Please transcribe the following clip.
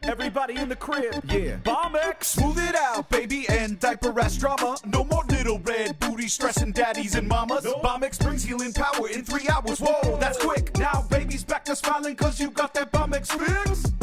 Everybody in the crib, Yeah. Balmex. Smooth it out, baby, and diaper rash drama. No more little red booty stressing daddies and mamas. Balmex brings healing power in 3 hours. Whoa, that's quick. Now baby's back to smiling cause you got that Balmex fix.